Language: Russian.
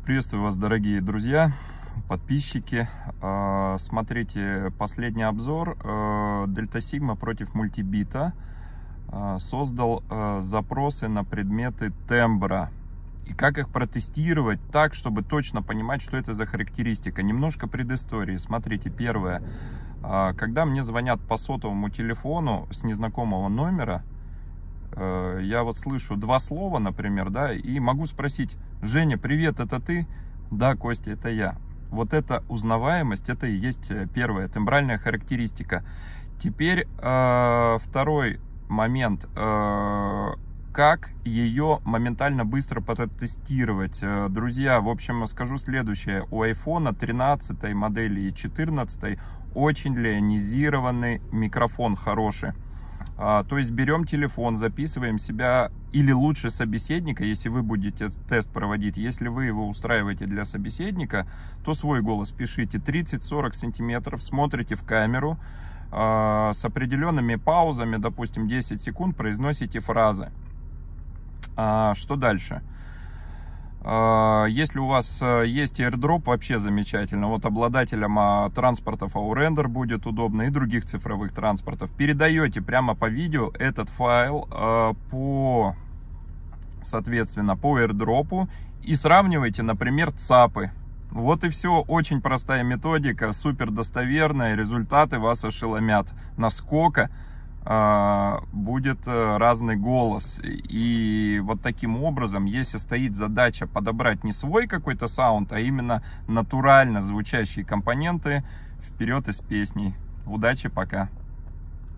Приветствую вас, дорогие друзья, подписчики. Смотрите, последний обзор. Delta Sigma против мультибита создал запросы на предметы тембра. И как их протестировать так, чтобы точно понимать, что это за характеристика. Немножко предыстории. Смотрите, первое. Когда мне звонят по сотовому телефону с незнакомого номера, я вот слышу два слова, например, да, и могу спросить: Женя, привет, это ты? Да, Костя, это я. Вот эта узнаваемость, это и есть первая тембральная характеристика. Теперь второй момент. Как ее моментально быстро протестировать? Друзья, в общем, скажу следующее. У iPhone 13 модели и 14 очень лионизированный микрофон, хороший. То есть берем телефон, записываем себя, или лучше собеседника, если вы будете тест проводить. Если вы его устраиваете для собеседника, то свой голос пишите 30-40 сантиметров, смотрите в камеру, с определенными паузами, допустим 10 секунд, произносите фразы. Что дальше? Если у вас есть AirDrop, вообще замечательно. Вот обладателям транспортов AURender будет удобно, и других цифровых транспортов. Передаете прямо по видео этот файл соответственно, по AirDrop и сравниваете, например, ЦАПы. Вот и все. Очень простая методика, супер достоверная. Результаты вас ошеломят. Насколько будет разный голос. И вот таким образом, если стоит задача подобрать не свой какой-то саунд, а именно натурально звучащие компоненты, вперед из песней. Удачи, пока.